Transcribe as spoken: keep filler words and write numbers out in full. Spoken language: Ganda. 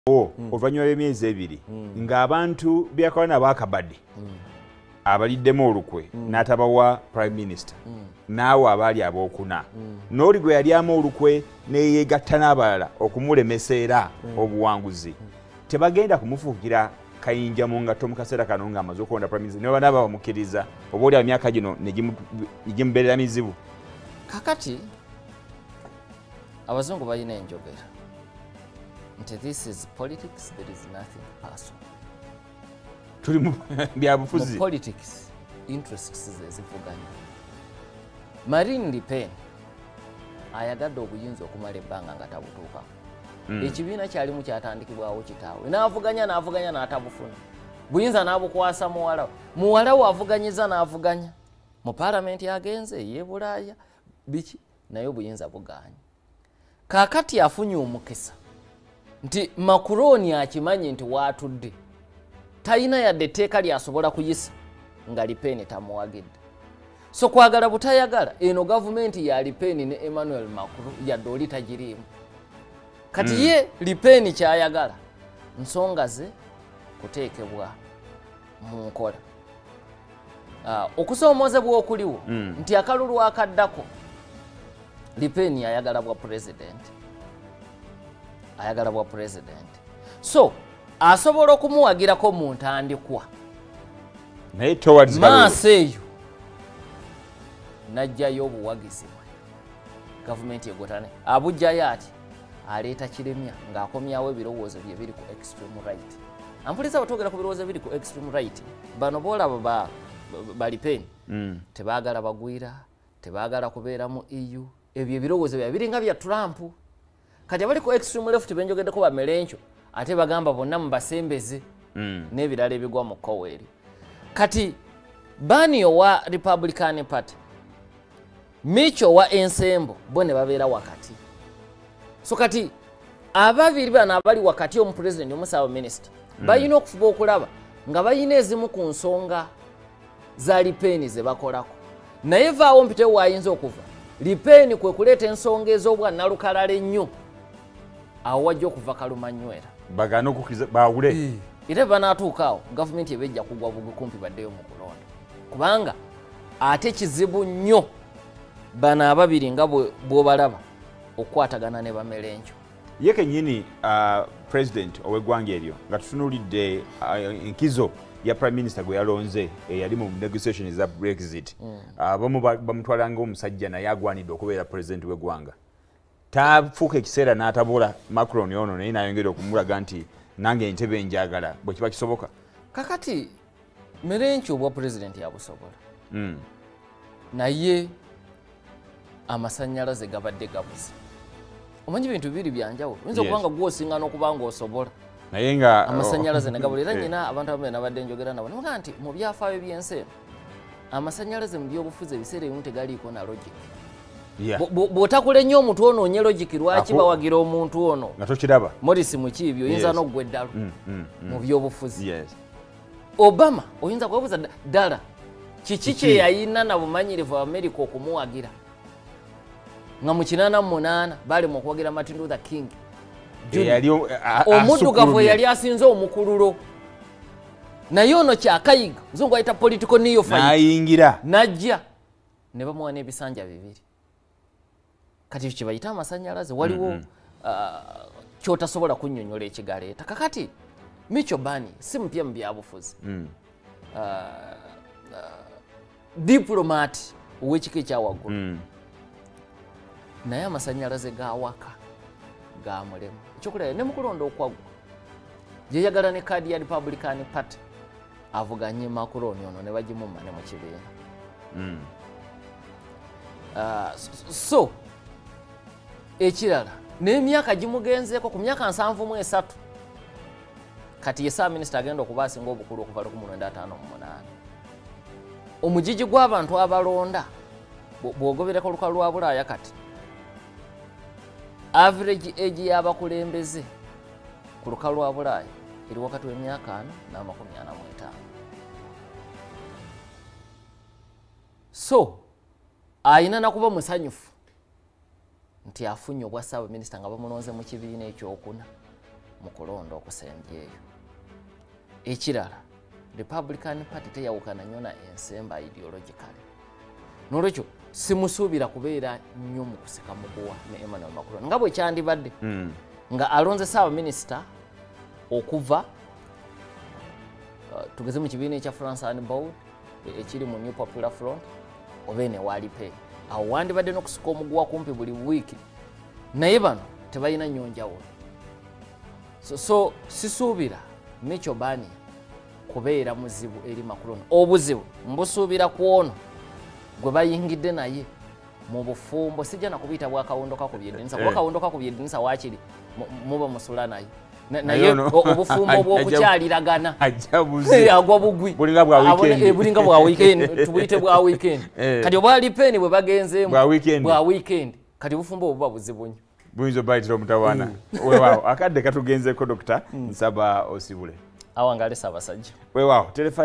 o mm. Oluvannyuma lw'emyezi ebiri mm. ng'abantu byakawana abakabadde mm. abaliddemu olukwe mm. n'atabawa prime minister mm. naawe abaali abookuna mm. n'oli gwe yalyamu olukwe neyeegatta n'abalala okumulemeseera mm. obuwanguzi mm. tebagenda kumufuukira kayinja mu ngatto mu kaseera kano ng'amaze okulonda prime minister ne banaaba bamukkiriza oba oli emyaka gino ne gimubeerera mizibu. Kakati abazungu balina enjogera nti this is politics, there is nothing personal. Tuli mu byabufuzi. Politics interests zezivuganya. Marine Le Pen ayagadde obuyinza okumala ebbanga nga tabutuukako. Mm. Ekibiina kyalimu kyatandikibwawo kitaawe n'avuganya n'avuganya n'atabufuna. Buyinza n'abukwasa muwala muwala we avuganyiza n'avuganya mu parliament yagenze ye Bulaaya biki naye obuyinza buganya. Kakati afunye omukisa nti Macron akimanyi nti waatudde talina yadde etteeka lyasobola kuyisa nga Le Pen tamuwagidde. So kwagala butayagala eno gavumenti ya Le Pen ne Emmanuel Macron yadde oli tagiriimu. Kati mm. ye Le Pen kyayagala nsonga ze kuteekebwa mu nkola. Uh, okusoomozebwa okuliwo mm. nti akalulu akaddako Le Pen ayagala bwa president. Ayagala bwa president. So asobola okumuwagirako mu ntandikwa naye towards maaso eyo najjayo obuwagizi gavumenti egotane abujjayo ati aleeta kiremya ng'akomyawo ebirowoozo bye biri ku extreme right. Ampuliza batogera ku birowoozo biri ku extreme right bano boolaba ba, ba Le Pen mm. tebaagala bagwira tebaagala kubeera mu E U ebyo ebirowoozo bya biringa bya Trump. Kati abali ku extreme left benjogeddeko bamelencho ate bagamba bonna mubasembeze mm. n'ebirala ebigwa mu koweri. Kati Bernie wa Republican Party Micho wa ensembo bo ne babeera wakati. So kati ababiri bana abali wakati omu president omusawo minister mm. bayina okufuba okulaba nga bayina ezimu ku nsonga za Le Pen ze bakolako naye vaawo mpite waayinza okuva Le Pen kwe kuleeta ensonga ez'obwa nalukalala ennyo awo wajja okuva kalumanywera bagana okukiza bawule era banaatuukaawo gavumenti ebejja kugwa bugu kumpi baddeyo mu kulonda kubanga ate kizibu nnyo bano ababiri nga bw'obalaba okukwatagana ne bamelencho. Ye kennyini uh, president ow'eggwanga eryo nga tutunuulidde uh, enkizo ya prime minister gwe yalonze eyali mu negotiation za Brexit abamu mm. uh, bamutwala ng'omusajja naye agwanidde okubeera president w'eggwanga. Tafuuka ekiseera n'atabula Macron ono naye n'ayongera okumulaga nti nange entebe njagala bwe kiba kisoboka. Kakati merencho obwa president yabusobola mm. naye amasannyalaze gabadde gabuze. Omanyi bintu bibiri byanjawulo oyinza okubanga yes. gwosinga n'okubanga osobola naye nga amasannyalaze ne gabula era nyina abantu abamu nabadde njogera nabo namuga nti mu byafaayo by'ensi eno amasannyalaze mu byobufuzi ebiseera ebimu tegaliiko na logic. Yeah. Bw'otakula ennyo omuntu ono onye logic lwaki bawagira omuntu ono nga tokiraba Morris Mukiibi oyinza yes. n'oggwa eddalu mm, mm, mm. mu byobufuzi yes. Obama oyinza kwebuuza ddala kiki kye yayina na bumanyirivu America okumuwagira nga mu kinaana mu munaana bali mu okuwagira Martin Luther King omuddugavu yali asinze omukululo naye ono kyakayiga muzungu ayita political neophyte n'ayingira najja ne bamuwa n'ebisanja bibiri. Kati kye bayita amasannyalaze waliwo mm -hmm. uh, kyotasobola kunnyonnyola ekigaleeta. Kakati Micho Bernie si mpya mu byabufuzi mm. uh, uh, diplomat ow'ekika ekyawaggulu mm. naye amasannyalaze gawaka ga mulemu ekyokulaba ne mukulonda okwagwa yeyagala ne kaadi ya Republican Party avuganye Macron ono ne bagimumma ne mu kibiina mm. uh, so ekirala n'emyaka gimugenzeeko ku myaka nsanvu mu esatu kati ye Ssaabaminisita agenda okuba asinga obukulu okuva lukumi lwenda ataano mu munaana. Omugigi gw'abantu abalonda bw'ogobereko olukalu lwa Bulaaya kati average age y'abakulembeze ku lukalu lwa Bulaaya eri wakati w'emyaka ana n'amakumi ana mu etaano. So ayina nakuba musanyufu nti afunye obwa Ssaabaminisita nga bamunonze mu kibiina ekyokuna mu kulonda okusembya eyo. Ekirala, Republican Party teyawukana nnyo na ensemba ideologically. N'olwekyo simusuubira kubeera nnyo mu kuseka muguwa ne Emmanuel Macron nga bwe kyandibadde mm. nga alonze Ssaabaminisita okuva uh, tugeze mu kibiina ekya France and Bold ekiri mu New Popular Front oba ene Walipe. Awo wandibadde n'okusuka omuguwa kumpi buli wiiki naye bano tebalina nnyo njawulo. So, so sisuubira Micho Bani kubeera muzibu eri Macron. Obuzibu mbusuubira ku ono gwe bayingidde naye mu bufumbo sijja na kubiyita bwakawundoka ku byedinisa kuba kawundoka ku byedinisa waakiri muba musula naye naye obufumbo bw'okukyaliragana agwa bugwi bulinga bwa weekend tubuyite bwa weekend kati obwa Lipeni bwe bagenzeemu bwa weekend kati bufumbo obuba buzibu nnyo buyinza bayitira omutawaana weewaawo akadde katugenzeko dokita nsaba osibule awangale Ssaabasajja weewaawo